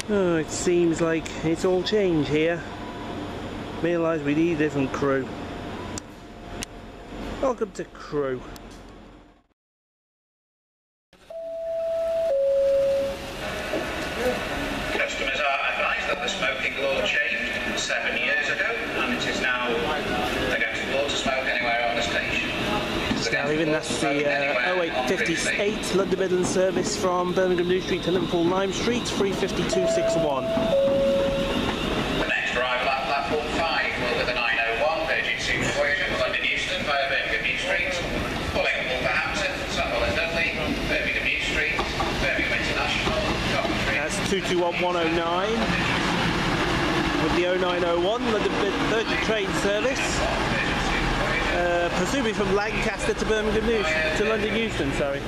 Oh, it seems like it's all changed here. Realise we need a different Crewe. Welcome to Crewe. Customers are advised that the smoking law changed 7 years ago, and it is now against the law to smoke anywhere on the station. Now even that's the 0858 London Midland service from Birmingham New Street to Liverpool Lime Street, 35261. The next arrival at platform 5 will be the 901 Virgin Supervoyager for London Euston via Birmingham New Street, pulling at Wolverhampton, Sutton and Dudley, Birmingham New Street, Birmingham International, Coventry. That's 221109 with the 0901 London Virgin train service. Presumably from Lancaster to Birmingham to London Euston, sorry.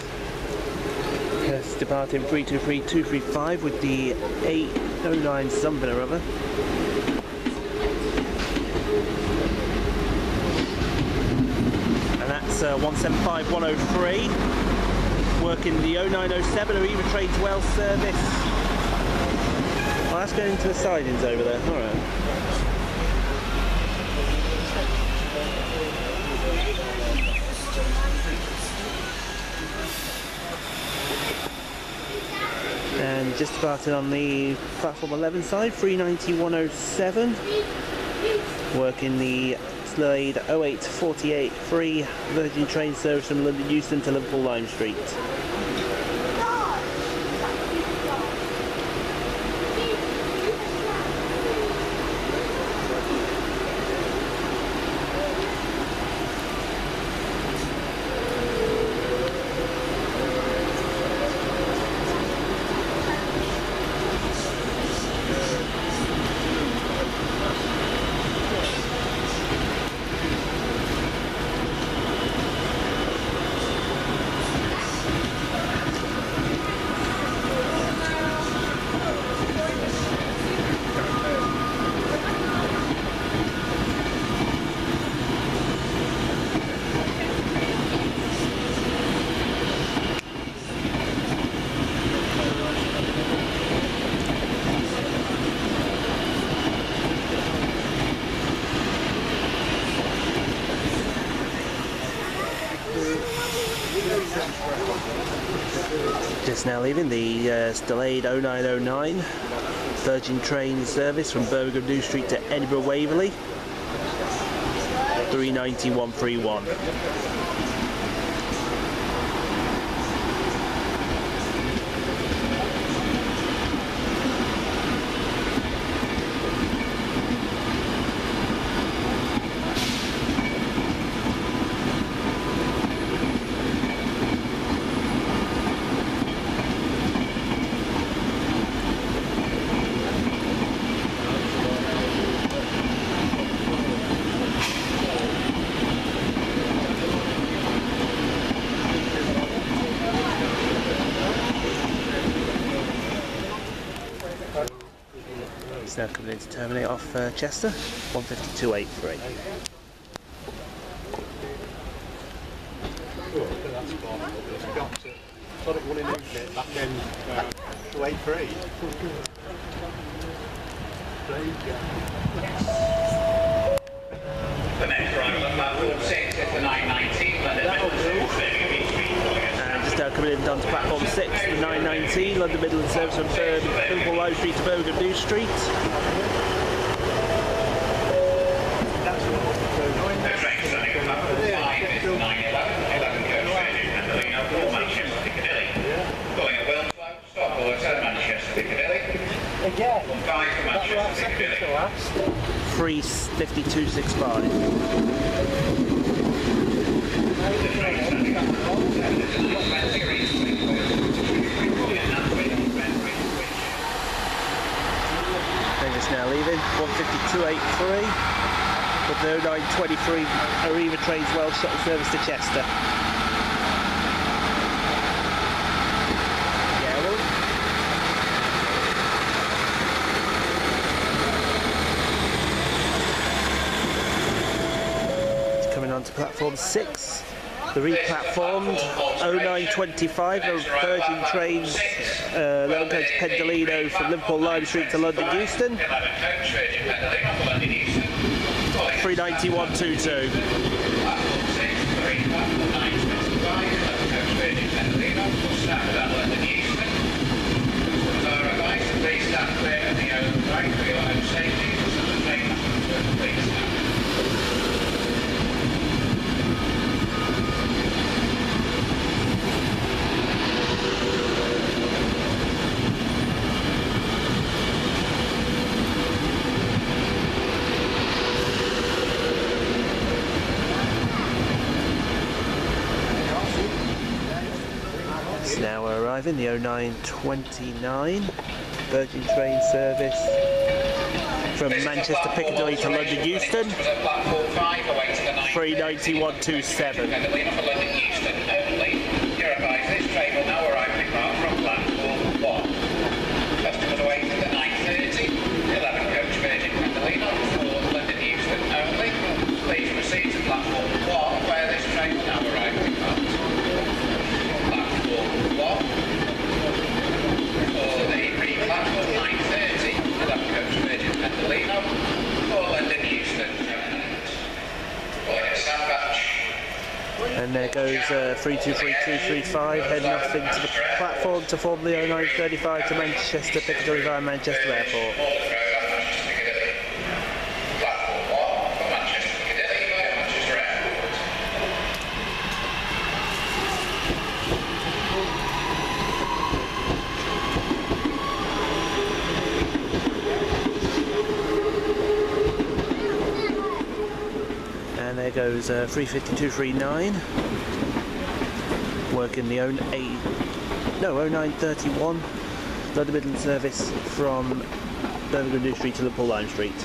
Yes, departing 323235 with the 809 something or other. And that's 175103. Working the 0907 Arriva Trains Wells service. Well, that's going into the sidings over there. Alright. And just departing on the platform 11 side, 39107, working the Slade 0848 free Virgin train service from London Euston to Liverpool Lime Street. Just now leaving the delayed 0909 Virgin train service from Birmingham New Street to Edinburgh Waverley, 39131. It's now coming in to terminate off Chester, 152.83. The next arrival at platform 6 is the 919 London Midland. And just now coming in down to platform 6, the 919 London Midland service from Liverpool Lime Street to Birmingham New Street. The train starting at platform 5 is the 911 coach Virgin and the Liverpool Manchester Piccadilly. Calling at Wilmslow, Stockport to Manchester Piccadilly. 5 for Manchester Piccadilly. 35265. They're just now leaving, 152.83 with the 0923 Arriva Trains Wells shuttle service to Chester. Yeah, well. It's coming on to platform 6. The replatformed 0925 of Virgin Trains London coach Piccadilly from Liverpool Lime Street to London Euston. 39122. Now we're arriving, the 0929 Virgin Train service from Manchester Piccadilly to London Euston, 39127. Customers awaiting at 9:30, 11 coach Virgin Piccadilly for London Euston only. Please proceed to platform 1 where this train will now arrive at platform 1 for the pre-platform 9:30, 11 coach Virgin Piccadilly for London Euston. And there goes 323235 heading off into the platform to form the 0935 to Manchester Piccadilly via Manchester Airport. Platform 1 for Manchester Piccadilly via Manchester Airport. And there goes 35239 working the 0931 London Midland service from London Street to Liverpool Lime Street.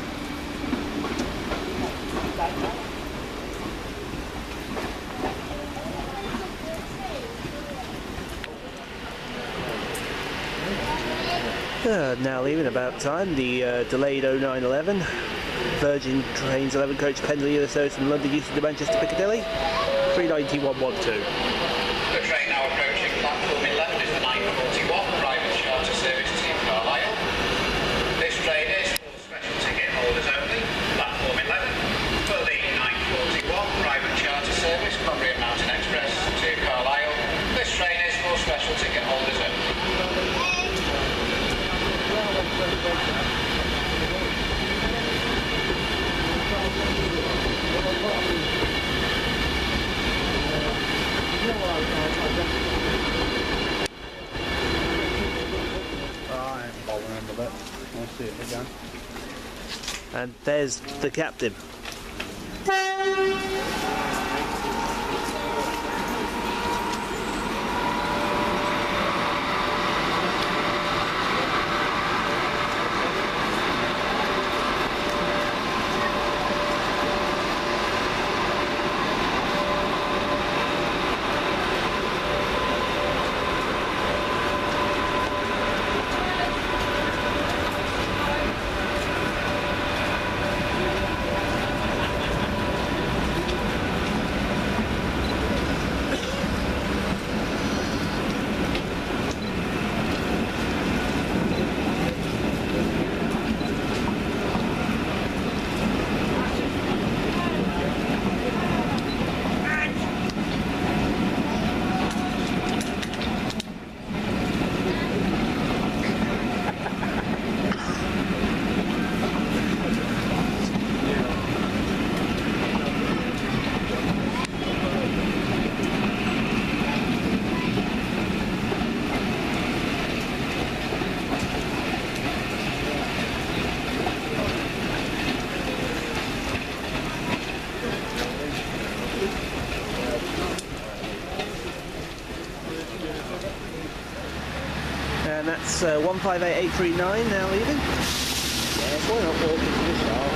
Now leaving about time, the delayed 0911 Virgin Trains 11 coach Piccadilly service from London Euston to Manchester Piccadilly, 39112. The train now approaching platform 11 is the 941 private charter service to Carlisle. This train is for special ticket holders only. Platform 11 for the 941 private charter service Cumbrian Mountain Express to Carlisle. This train is for special ticket holders only. And there's the captain. And that's 158839 now leaving. Yes, why not walk into the shop?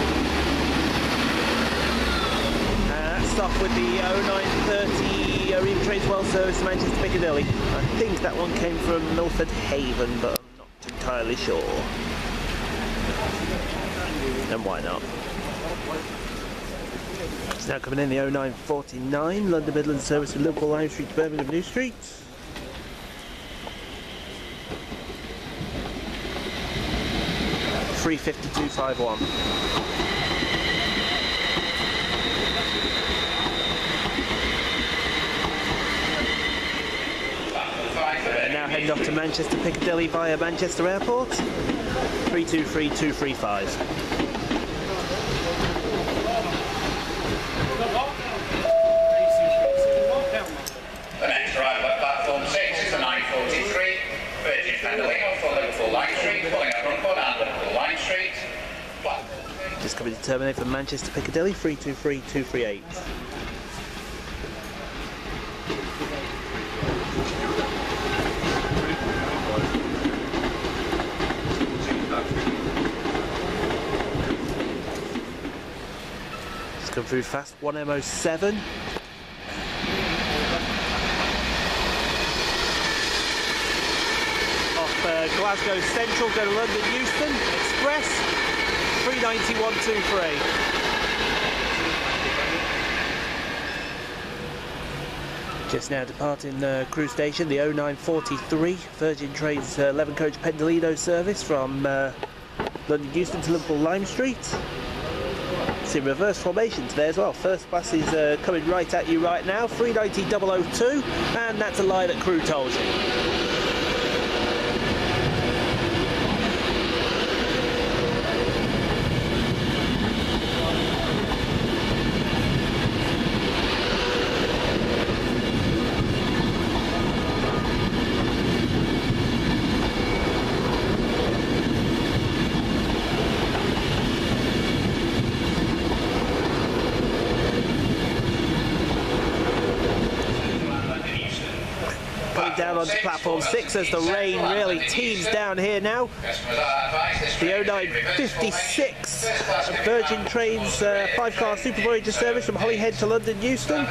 And that's off with the 0930 Arriva Trains Well service to Manchester Piccadilly. I think that one came from Milford Haven, but I'm not entirely sure. And why not? It's now coming in the 0949 London Midland service from Liverpool Lime Street to Birmingham New Street. $352.51. Now heading off to Manchester Piccadilly via Manchester Airport. 323.235. The next arrival at platform 6 is the 9:43. Virgin Pendling off for Liverpool Lime Street, pulling out Rumford and Liverpool Lime Street. Just coming to terminate from Manchester Piccadilly, 323.238. Just come through fast, 1M07. Glasgow Central, go to London Euston Express, 391.23. Just now departing Crewe station, the 0943 Virgin Trains 11 coach Pendolino service from London Euston to Liverpool Lime Street. It's in reverse formation today as well. First bus is coming right at you right now, 390.002, and that's a lie that Crewe told you. Down onto platform 6 as the rain really teams down here now. The 0956 Virgin Trains 5-car Super Voyager service from Holyhead to London Euston.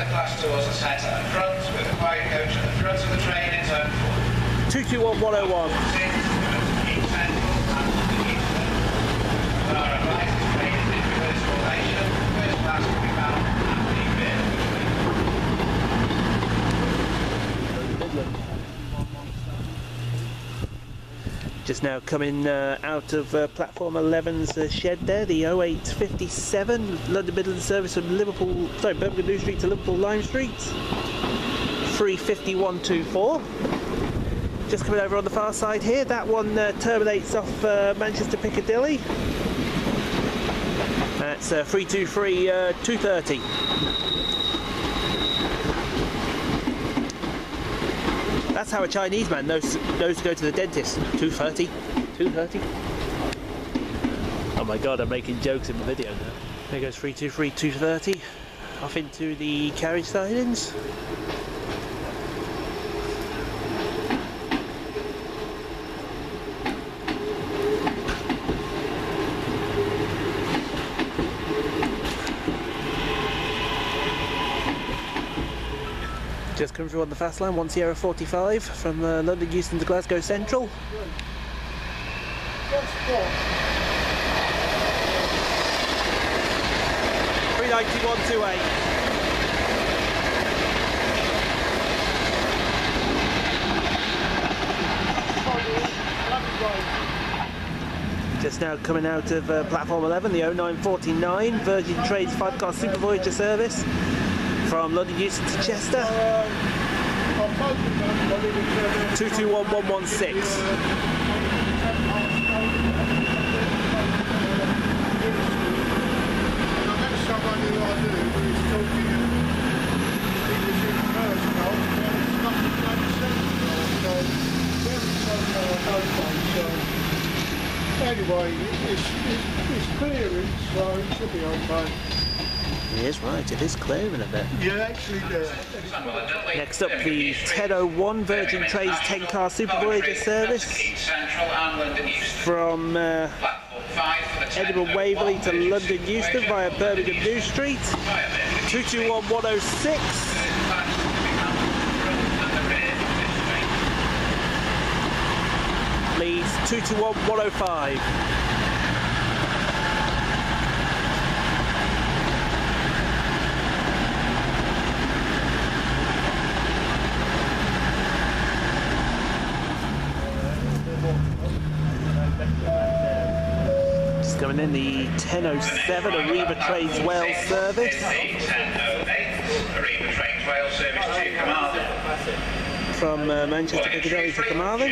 221.101. Just now coming out of platform 11's shed there, the 0857 London Midland service from Birmingham New Street to Liverpool Lime Street. 351.24. Just coming over on the far side here, that one terminates off Manchester Piccadilly. That's 323.230. That's how a Chinese man knows to go to the dentist. 230. 230. Oh my god, I'm making jokes in the video now. There goes 323.230. Off into the carriage sidings. Just come through on the fast line, 1 Sierra 45 from London Euston to Glasgow Central. 391.28. Just now coming out of platform 11, the 0949 Virgin Trains 5-car Super Voyager service from London Euston to Chester. 221.116. Anyway, it's clearing, so it should be okay. He is right, it is clearing a bit. Yeah, actually, Next up, the 1001 Virgin Trains 10-car Super Voyager service from Edinburgh Waverley to London Euston via Birmingham New Street. 221.106. Leeds 221.105. Coming in the 10:07 Arriva Trains Wales service. Arriva Trains Wales service to Carlisle. From Manchester Piccadilly to Carlisle.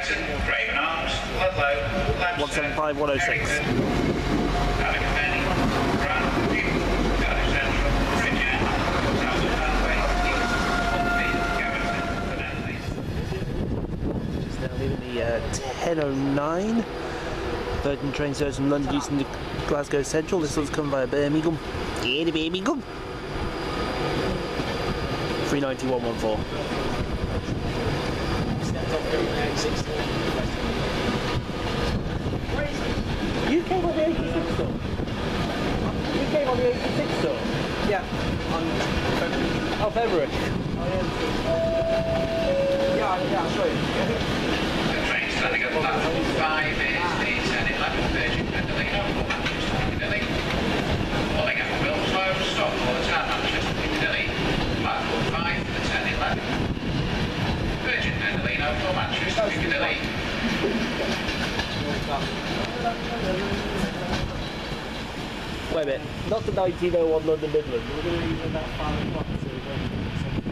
175-106. Just now leaving the 10:09 Virgin train service from London Euston to Glasgow Central. This one's come via Birmingham. Yeah, the Birmingham. 39114. You came on the 86 store? You came on the 86 store? Yeah, on February. Oh, February. Yeah, I'll show you. The train standing at platform 5 is the 10:11 Virgin Pendolino for Manchester Piccadilly. Pulling up Wilmslow, stop for the town Manchester Piccadilly. Platform 5 for the 10:11. Virgin Pendolino for Manchester Piccadilly. Wait a minute, not the 1901 London Midland. We're going to leave about 5 o'clock, so we're going to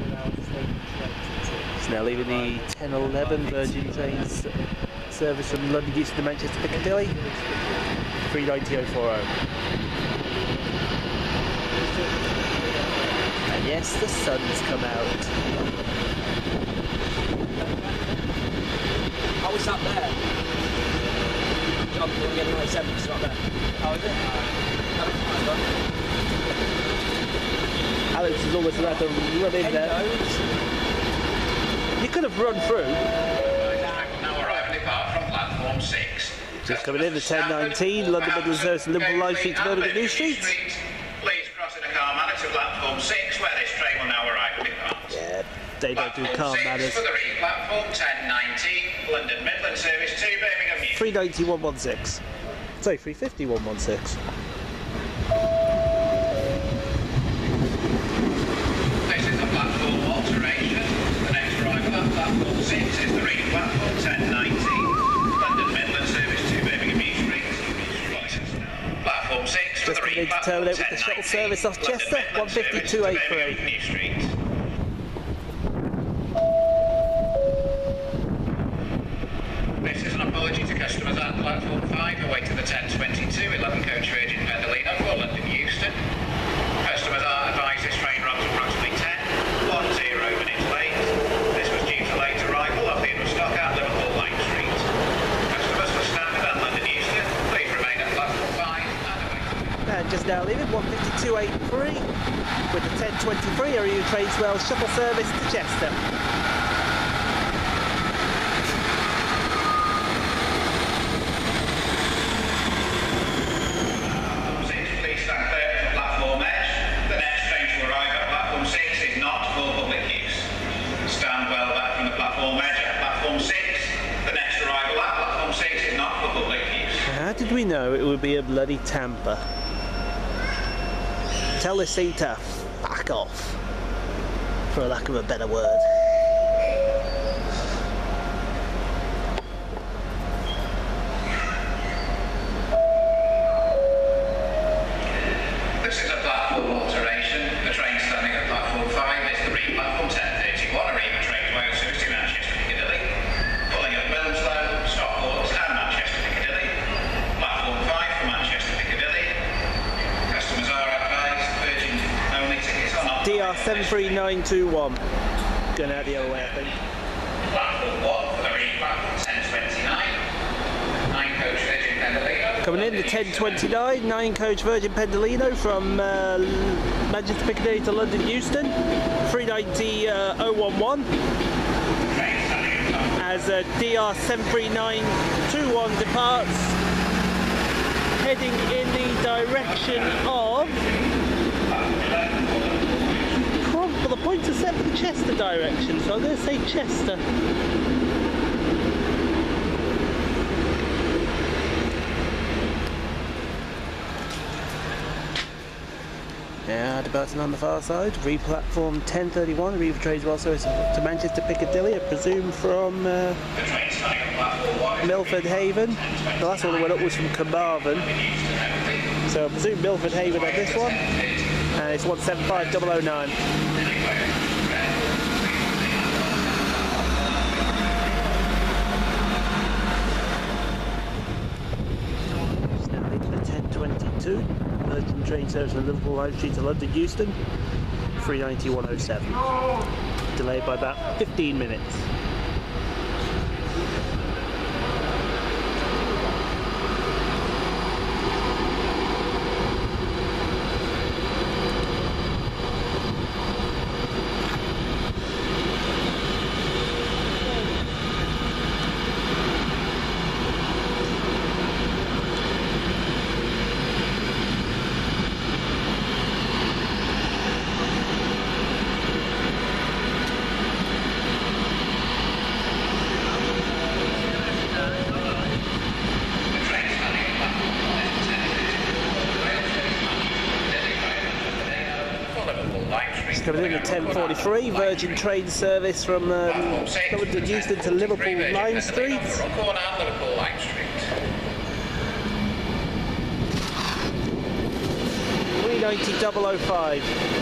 it's now leaving the 10:11 Virgin Trains service from London Euston to Manchester Piccadilly. 39040. And yes, the sun's come out. Oh, it's up there. John, we're getting away 7, it's not there. Oh, is it? Alex is almost about to run in there. You could have run through. Now arriving depart from platform 6. Just coming in the 10:19 London Midland service from Liverpool Lime Street to Birmingham New Street. Please cross in a car manner to platform 6 where this train will now arrive and depart. Yeah, they don't do car manners. For the re-platform 10:19 London Midland service to Birmingham New Street. 390-116. Sorry, 350-116. This is a platform alteration. The next arrival at platform 6 is the re-platform 10:19 London Midland service to Birmingham New Street. Platform 6 for Just the coming in to terminate with the shuttle service off Chester, 150-283. New Street. This is an apology to customers at platform 5 awaiting the 10:22 11 coach Virgin Pendolino for London Euston. Customers are advised this train runs approximately 10 minutes late. This was due to late arrival of the stock at Liverpool Lime Street. Customers for standard at London Euston, please remain at platform 5 and await. And just now leaving 152.83 with the 10:23 Arriva Trains Wales shuttle service to Chester. Please stand clear for platform edge. The next train to arrive at platform 6 is not for public use. Stand well back from the platform edge at platform 6. The next arrival at platform 6 is not for public use. How did we know it would be a bloody tamper? Tell this seat to fuck off, for a lack of a better word. This is a platform alteration. The train standing at platform 5 is the re-platform 10:31 Arriva Trains Wales service to Manchester Piccadilly. Pulling up Wilmslow, Stockport and Manchester Piccadilly. Platform 5 for Manchester Piccadilly. Customers are advised Virgin only tickets are not. DR 73921. Going out the other way, I think. Platform 1 for the re-platform 10:29. 9 coach Virgin Pendolino. Coming in the 10:29 9 coach Virgin Pendolino from Manchester Piccadilly to London Euston. 390-011. As DR 73921 departs, heading in the direction of. Well, the points are set for the Chester direction, so I'm going to say Chester. Now departing on the far side, re-platform 10:31, Arriva Trains Wales service to Manchester Piccadilly, I presume from. The train starting Milford Haven. The last one that went up was from Carmarthen. So I presume Milford Haven on this one. And it's 175009. It's now into the 10:22. Virgin train service from Liverpool Lime Street to London Euston. 39107. Delayed by about 15 minutes. Coming in at 10:43, Virgin train service from London Euston to Liverpool Lime Street. 390,005.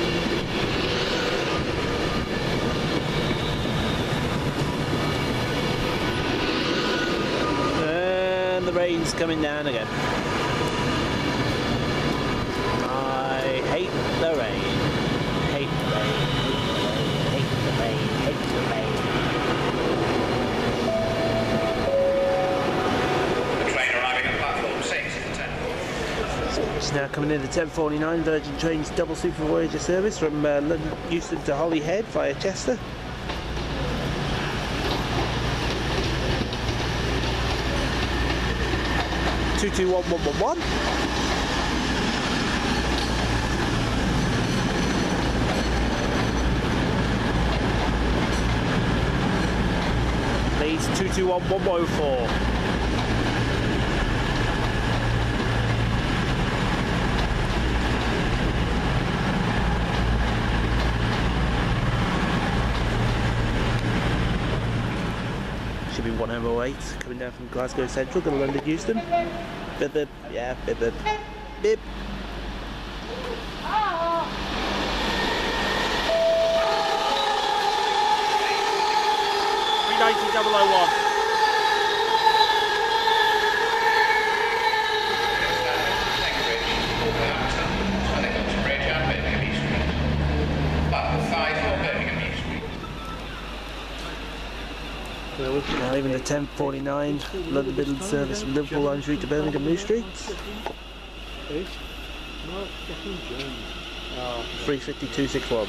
And the rain's coming down again. I hate the rain. Hate the rain, hate the rain, hate the rain. The train arriving at platform 6 at 10:40. It's now coming in at 10:49, Virgin Trains double super Voyager service from London Euston to Holyhead via Chester. (221,111). Please, 221,104. Should be 108 coming down from Glasgow Central to London Euston. Bip bip, yeah, bip bip, bip. 390,001. Now leaving the 10:49 London Midland service from Liverpool Lime Street to Birmingham New Street. 35261.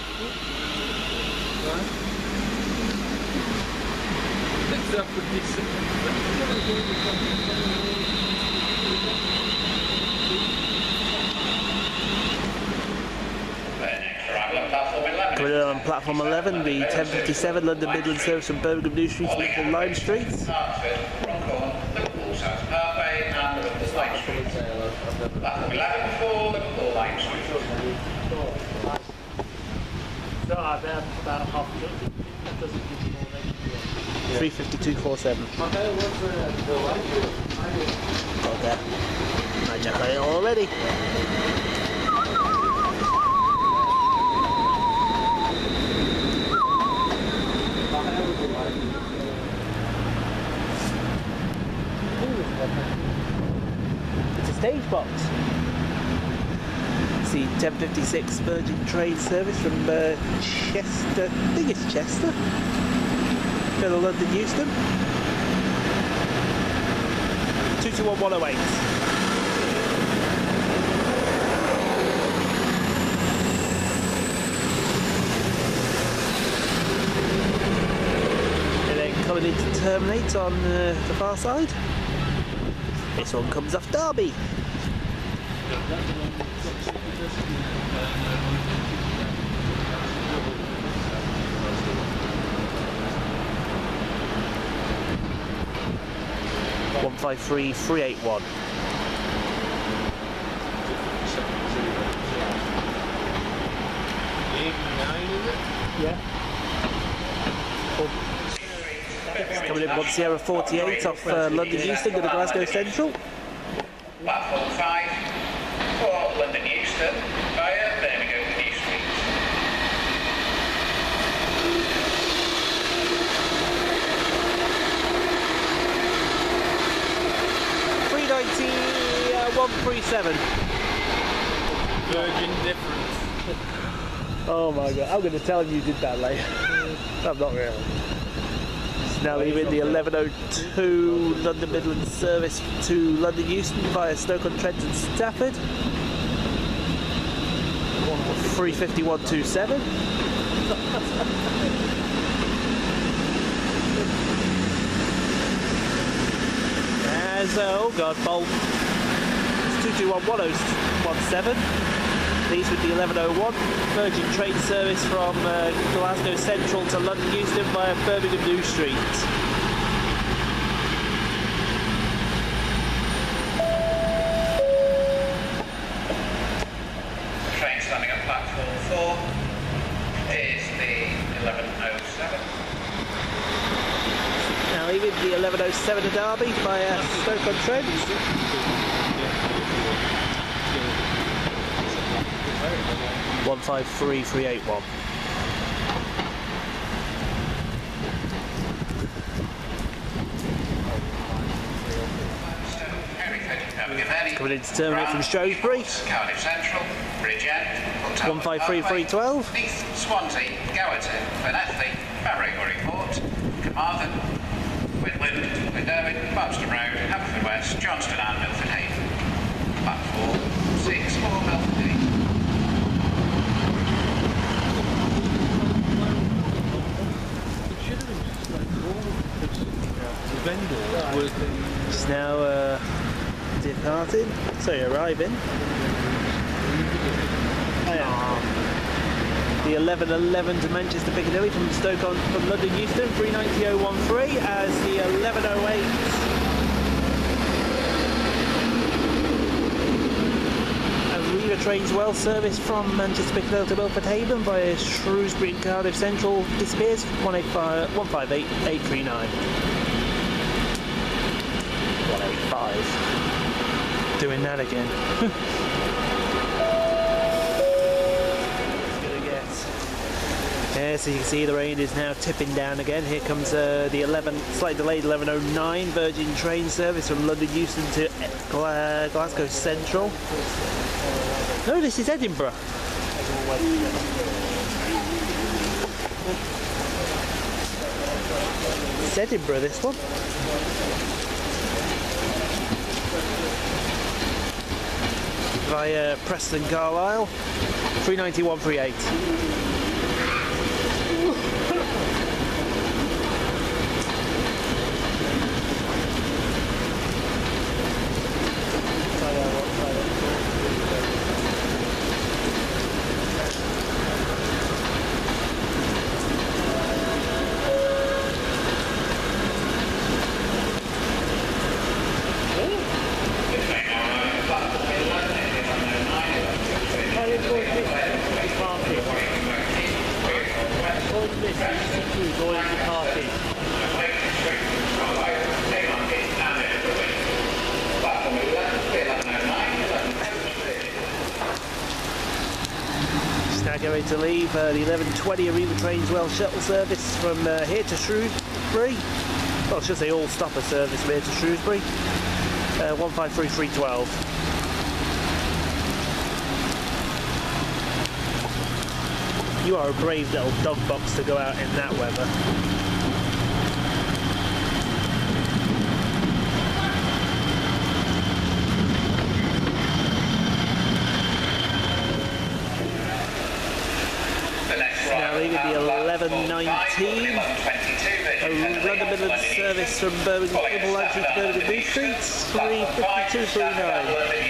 Coming in on platform 11, the 10:57 London Midland service from Birmingham New Street to Liverpool Lime Street. Platform 11 for Liverpool Lime Street. So about half 35247. Okay. I just got it already. It's a stage box. See 10:56 Virgin train service from Chester, I think it's Chester, to the London Euston. 221,108. And then coming in to terminate on the far side. This one comes off Derby. (153,381). Yeah. Coming in 1 Sierra 48 off London Euston to the Glasgow Central. Platform 5 for London Euston via Birmingham New Street. $3.90, 137. Virgin difference. Oh my god, I'm going to tell him you did that later. I'm not really. It's now leaving the 11:02 London Midland service to London Euston via Stoke-on-Trent and Stafford. 3:51.27. As oh god, Bolt. It's 221.1017. These with the 11:01 Virgin train service from Glasgow Central to London Euston via Birmingham New Street. The train standing at platform 4 is the 11:07. Now leaving the 11:07 to Derby via Stoke-on-Trent. 153,381. Coming into terminal from Shrewsbury. Cardiff Central, Bridgend, 153,312. Leith, Swansea, Gowerton, Llanelli, Barrow Port, Carmarthen, Midland, Derby, Barbston Road, Haverfordwest, Johnston and Milford Haven. Platform 6 for Milford Haven. It's now departing, sorry, arriving. Oh, yeah. The 11:11 to Manchester Piccadilly from from London Euston, 390.013, as the 11:08 Arriva trains well service from Manchester Piccadilly to Milford Haven via Shrewsbury and Cardiff Central disappears, 158.839. 185. Doing that again. Yeah, so you can see the rain is now tipping down again. Here comes the slightly delayed 11:09 Virgin train service from London Euston to Glasgow Central. No, this is Edinburgh. It's Edinburgh, this one. Via Preston Carlisle, 391.38. Now going to leave the 11:20 Arriva trains well shuttle service from here to Shrewsbury. Well, I should say all stopper service from here to Shrewsbury. 153,312. You are a brave little dog box to go out in that weather. Now leaving the 11:19 London Midland service from Liverpool Lime Street to Birmingham New Street, 352.39.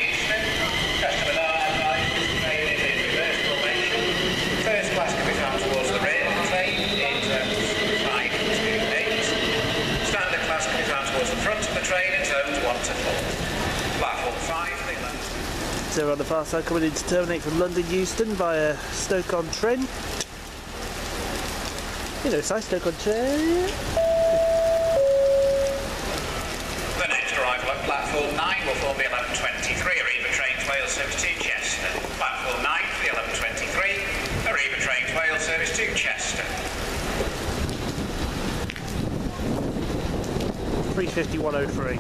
First class can be found towards the rear of the train in zones 5 to 8. Standard class can be found towards the front of the train in zones 1 to 4. Platform 5, Midland. So on the far side, coming in to terminate from London Euston via Stoke-on-Trent. You know, it's nice Stoke-on-Trent. arrival at platform 9 will form the 11.23 Arriva Trains Wales service to Chester. Platform 9 for the 11.23 Arriva Trains Wales service to Chester. 3:51:03.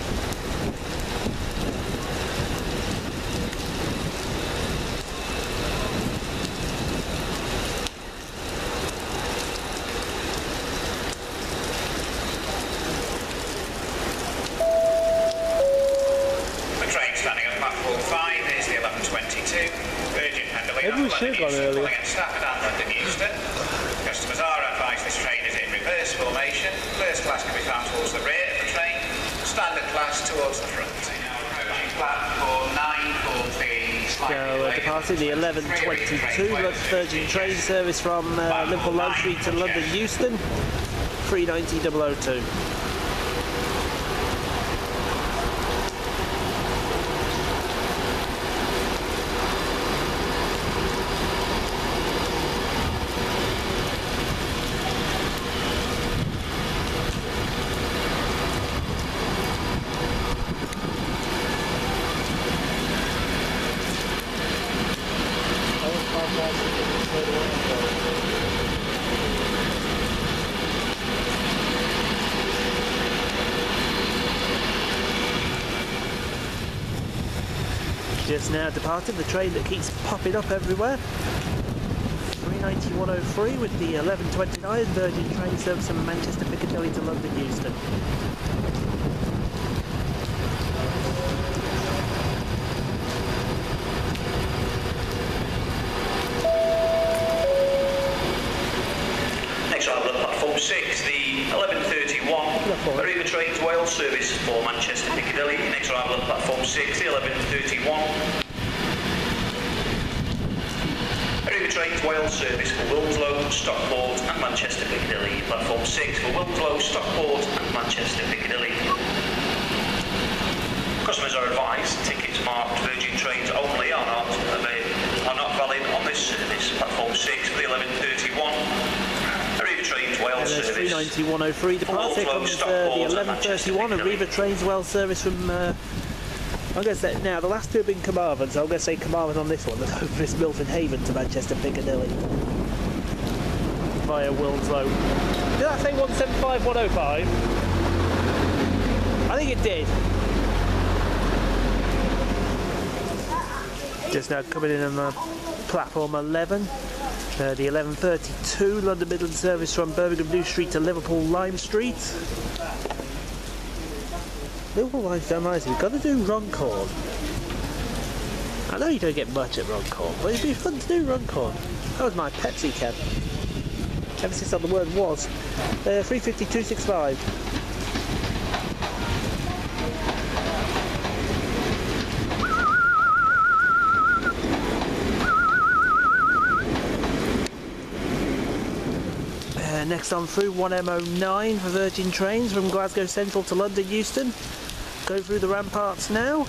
Maybe we should have gone earlier. Stafford and London Euston. Customers are advised this train is in reverse formation. First class can be found towards the rear of the train, standard class towards the front. Approaching platform 9 forms the slightly departing the 11:22 Virgin train service from Liverpool Lime Street to London Euston, 390,002. Just now departed the train that keeps popping up everywhere. 39103 with the 11:29 Virgin train service from Manchester Piccadilly to London Euston. Next arrival at platform 6, the 11:31 Arriva Trains Wales service for Manchester Piccadilly. Next arrival at platform 6, the 11:31 Arriva Trains Wales service for Wilmslow, Stockport and Manchester Piccadilly. Platform 6 for Wilmslow, Stockport and Manchester Piccadilly. Customers are advised tickets marked Virgin Trains only are not valid on this service. Platform 6 for the 11:31 Arriva Trains Wales service. 39103 departing comes the 11:31 Arriva Trains Wales service from I'm going to say, now the last two have been Carmarthen, so I'm going to say Carmarthen on this one, the Hopeless Milton Haven to Manchester Piccadilly via Wilmslow. Did that say 175-105? I think it did. Just now coming in on platform 11, the 11:32 London Midland service from Birmingham New Street to Liverpool Lime Street. Liverpool Lime's done nicely. We've got to do Runcorn. I know you don't get much at Runcorn, but it'd be fun to do Runcorn. That was my Pepsi can. Emphasis on the word was. 350-265. Next on through 1M09 for Virgin Trains from Glasgow Central to London Euston. Go through the ramparts now.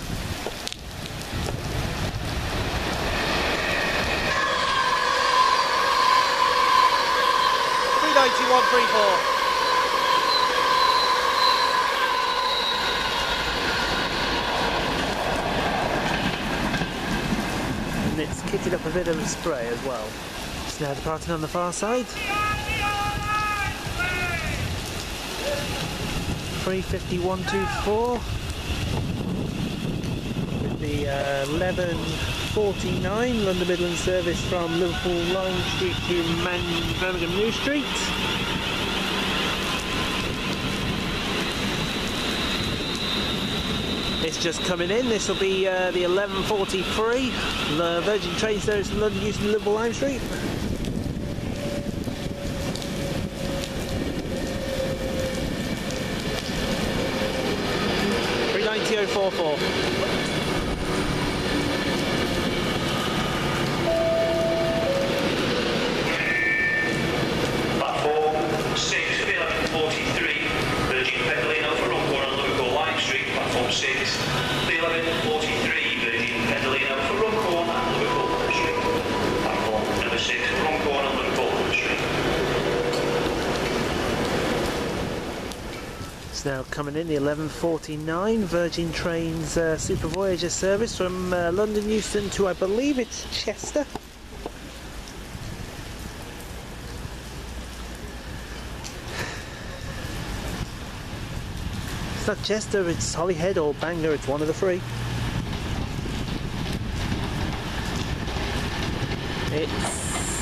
And it's kitted up a bit of a spray as well. It's now departing on the far side. 35124 with the 11:49 London Midland service from Liverpool Lime Street to Birmingham New Street. It's just coming in. This will be the 11:43 the Virgin train service from London Euston to Liverpool Lime Street. Platform 6 for the 11:43 Virgin Pedalino for Runcorn and Liverpool Lime Street. Platform 6 the 11:43 Virgin Pedalino for Runcorn and Liverpool Lime Street. Platform number 6 for Runcorn and Liverpool Lime Street. It's now coming in, the 11:49 Virgin Trains Super Voyager service from London Euston to, I believe it's Chester. It's not Chester, it's Holyhead or Bangor, it's one of the three. It's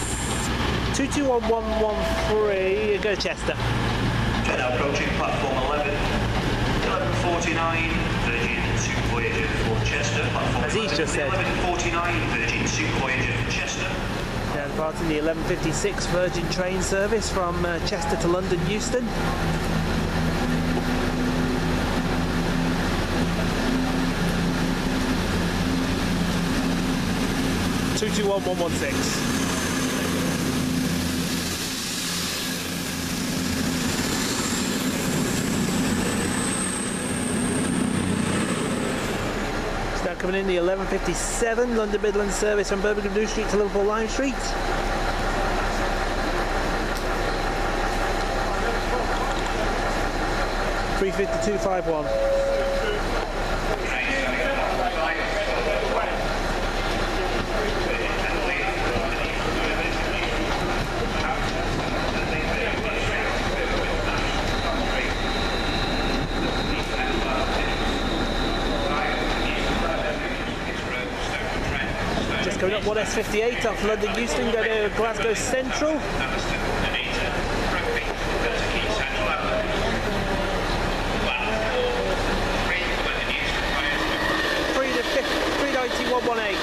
221113, go Chester. Now approaching platform 11, 11:49 Virgin Super Voyager for Chester. Platform As he's just said. 11:49 Virgin Super Voyager for Chester. Now departing the 11:56 Virgin train service from Chester to London Euston. (221116). Now coming in the 11:57 London Midland service from Birmingham Street to Liverpool Lime Street. (35251). Coming up 1S58 off London Euston, go to Glasgow Central. 39118.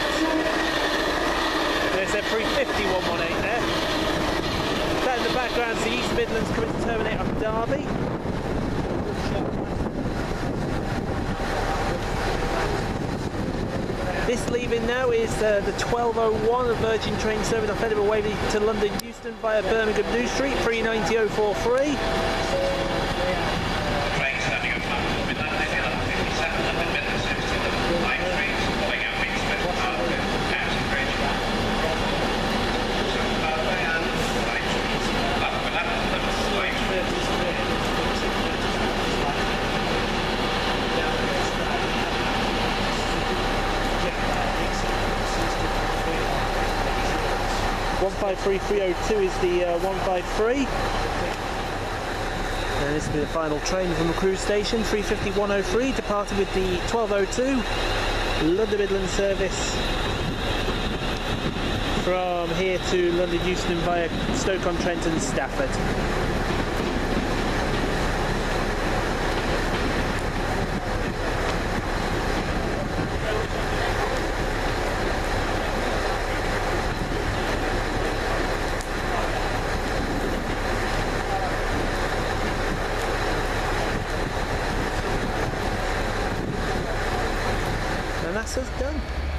They said 35118 there. That in the background is the East Midlands coming to terminate off Derby. This leaving now is the 12:01 of Virgin train service off Edinburgh Waverley to London Euston via Birmingham New Street, 39043. Train standing at platform Midland, 11:57, London Midland service to Liverpool Lime Street, pulling out Winsford, Hartford, Hampton Bridge. So, Carlisle and Lime Street. Platform 11, Liverpool Lime Street. 153302 is the 153. And this will be the final train from the Crewe station, 35103, departing with the 1202 London Midland service from here to London Euston via Stoke-on-Trent and Stafford. That's us done.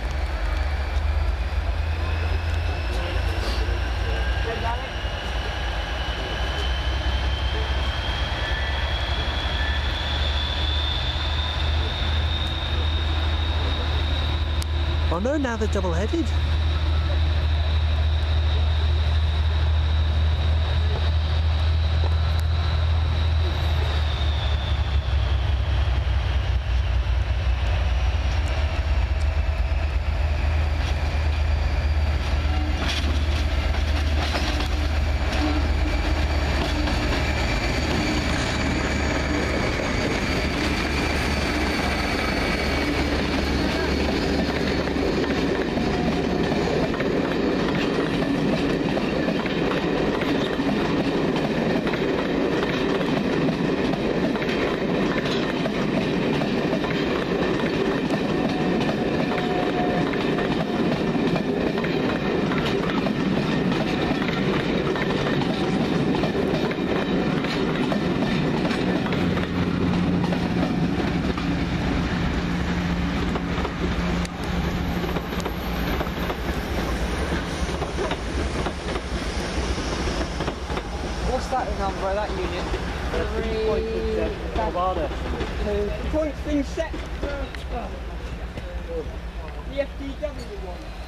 Oh no, now they're double-headed. Number that unit. 3 points been set. The FDW one.